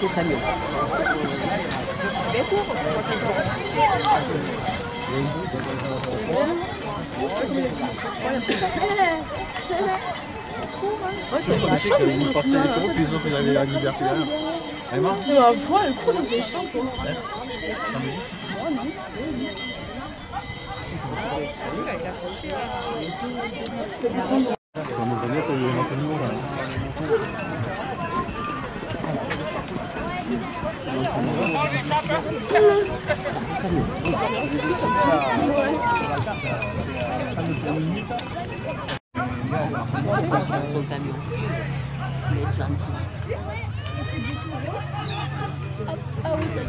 au camion. Vous partez les taureaux, puis les autres ils avaient la liberté là. Elle marche. Mais à fois, elle court dans ses champs, toi. Au camion. Il est gentil. Ah oui, ça y est.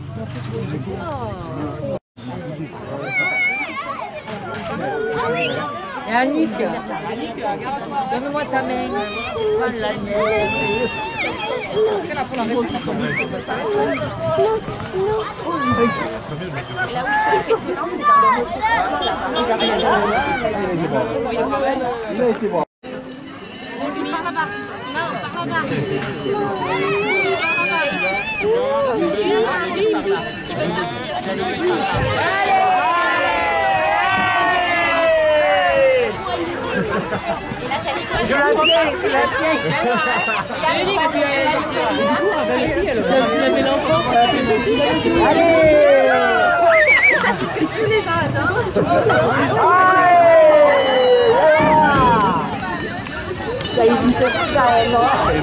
Et Annick, donne-moi ta main. Prends la mienne. Est-ce qu'elle a pour la responsabilité de ça? Et là où il faut être étonnant, c'est dans le vas-y, par là-bas. Non, par là-bas. Je la tiens, je la tiens. Vous avez l'enfant. Allez. Ça évite ça, non?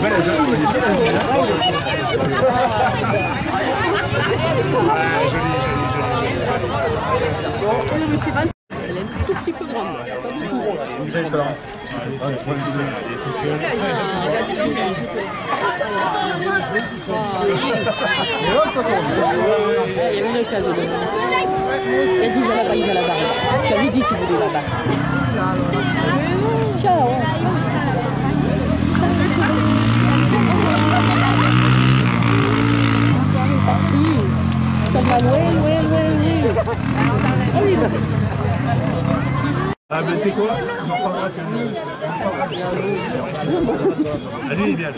Elle est un tout petit peu grande. Il y a une occasion de il a dit voilà, il va la barrer. Tu avais dit que tu voulais la barrer. Ciao. Ça va loin. Ah oui, bah. Ah ben c'est quoi? Allez, bien.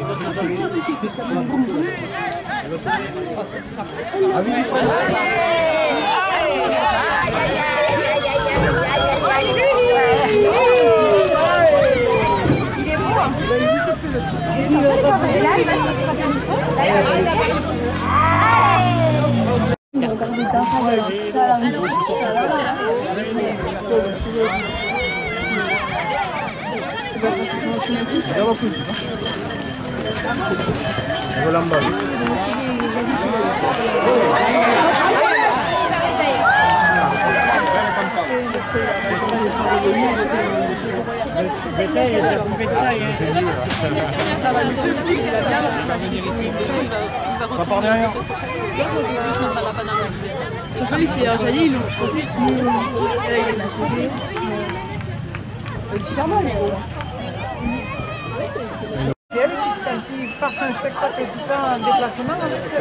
Ça va le seul coup, il a bien Ça part derrière. Franchement, il s'est enjaillé, il l'ont sauté. Il est super mal, Quand ils partent en spectacle et tout ça, en déplacement,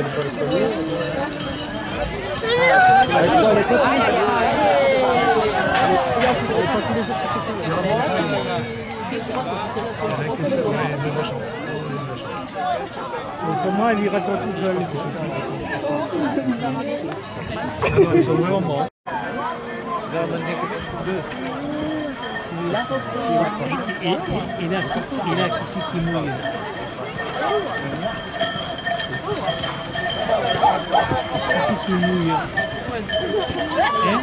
Moi, elle ira quand tout seul. Ils sont vraiment bons. Il a ici qui mouille. Ici qui mouille. Hein?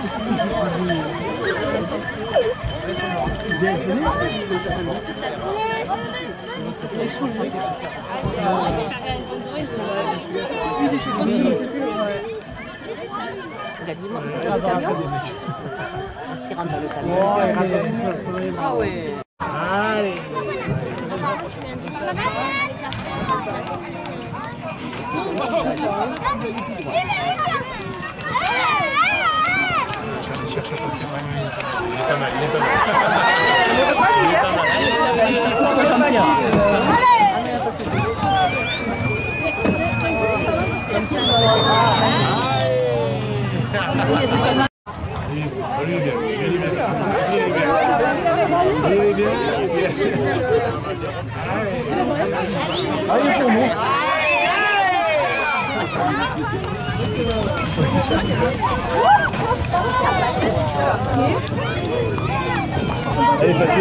Dis-moi, le camion? Est-ce qu'il rentre dans le camion? Ah ouais. Allez. Allez, passez,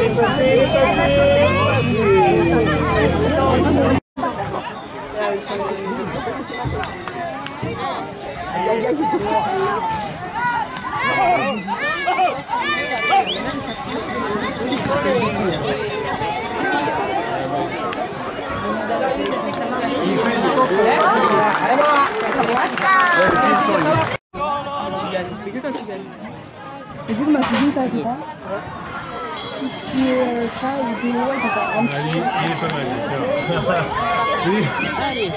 Et vu que ma cousine, ça arrive pas. Tout ce qui est ça, il est ouais, il est un petit il est pas mal. Oui. Allez.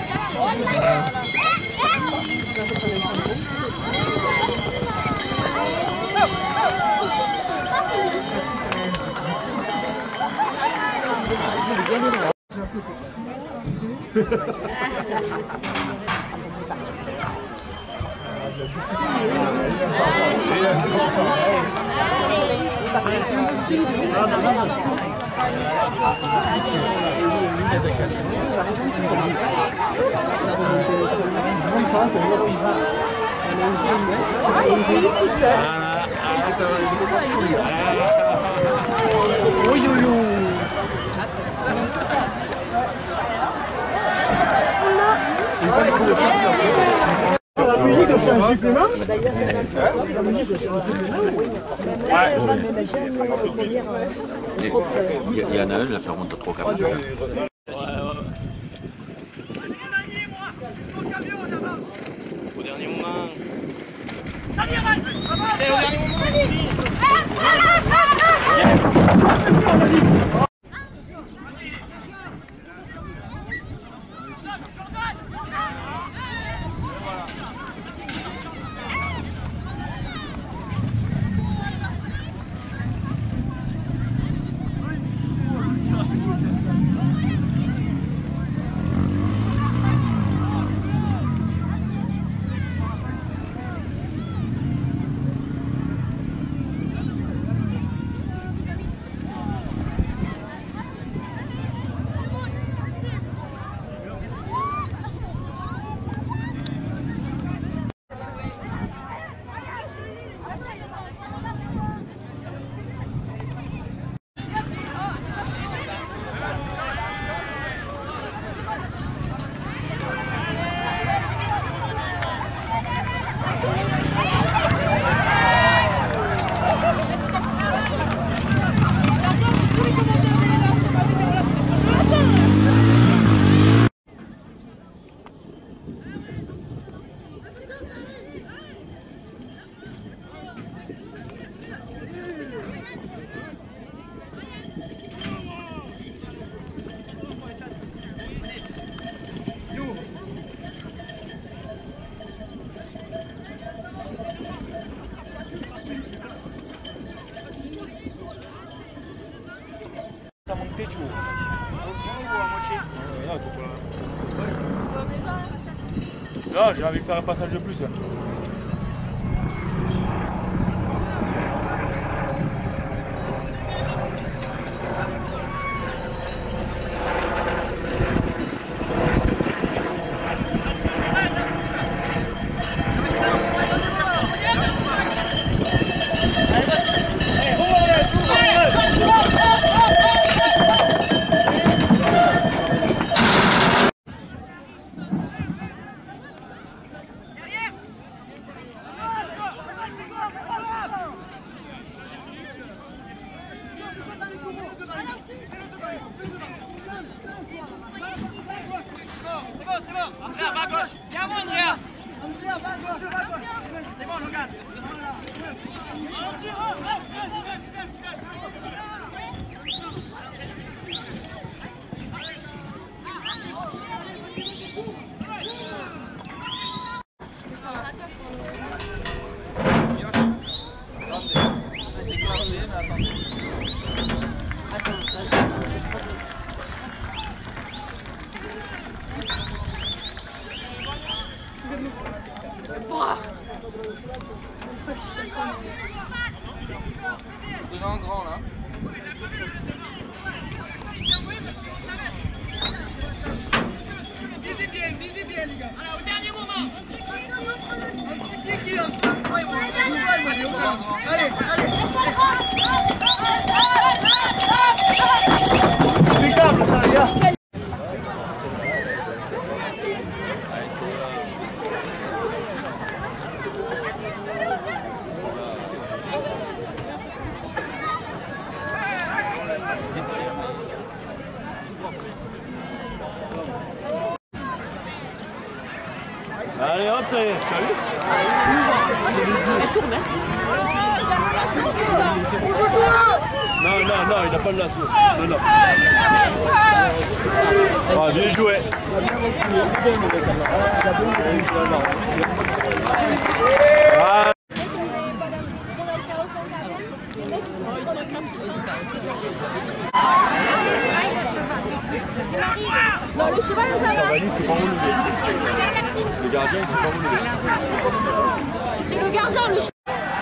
La musique c'est un supplément. La musique c'est un supplément. Il y en a un, là, ça remonte à 3-4 jours. Au dernier moment. Non, j'ai envie de faire un passage de plus. Andrea, va à gauche. Viens moi, Andrea. Andrea, va à gauche. C'est bon, regarde. Grand là. Visez bien les gars. Alors, au dernier moment. Impeccable ça, les gars. Allez hop, ça y est, t'as vu? Elle tourne, hein. Non, il n'a pas de lasso. Non. Ah, bien joué. Ah. Non, le cheval, ça va. C'est pas relevé. Le gardien, c'est pas relevé. C'est le gardien, le cheval.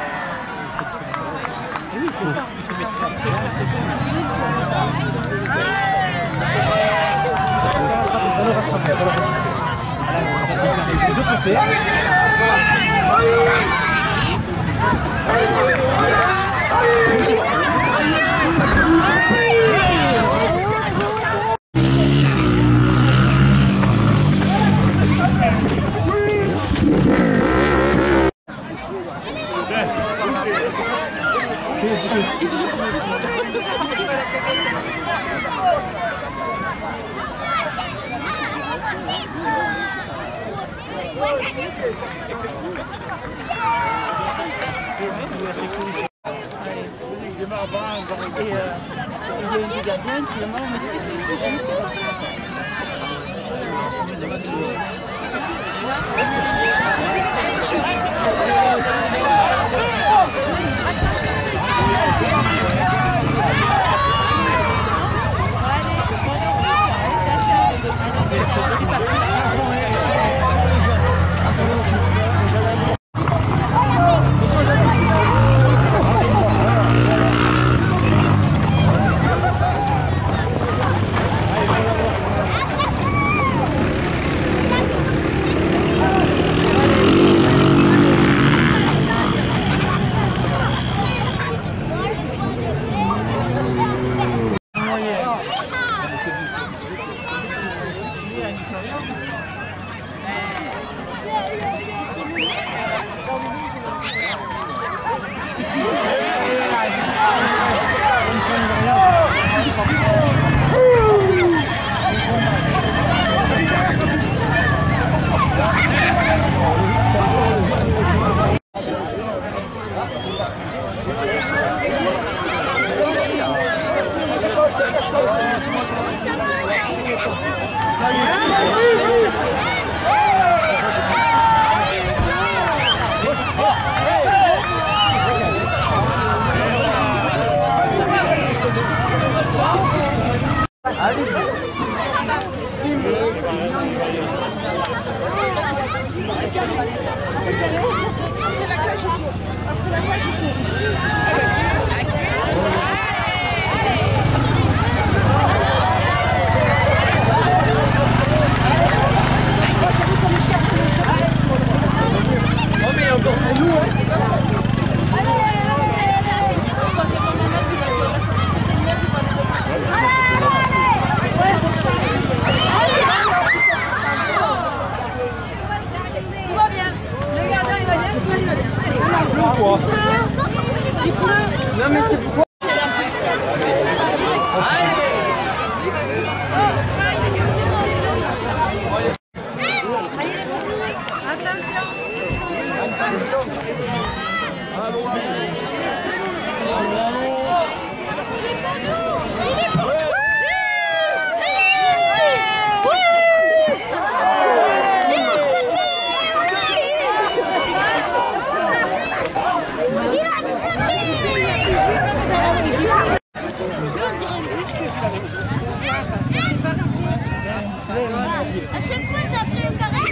À chaque fois, ça fait le carré.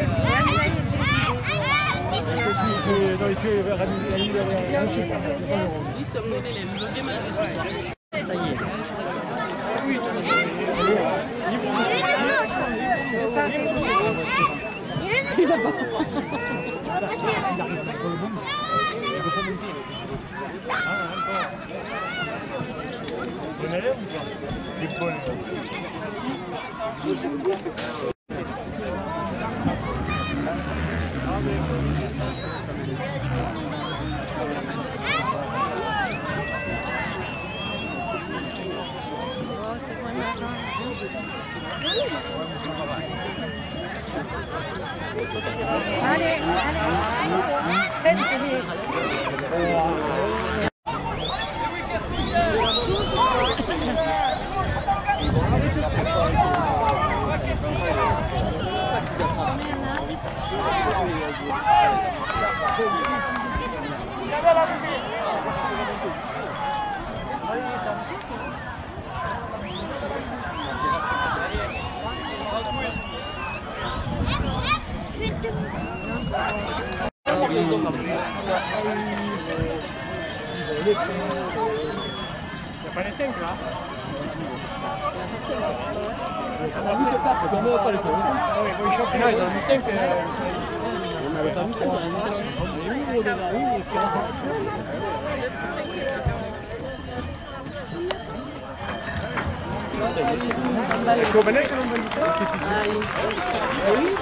Dans les tuyaux, il va ramener. Ça y est. Il est Buon élève ou pas? Il est bon élève. Allez, allez. Il n'y a pas les 5 là? On n'a pas les points. Ah oui, bon, ils chopent là, ils ont mis 5. On n'avait pas mis ça. On a mis gros déjà. Et puis Ecco, bene che non vendi.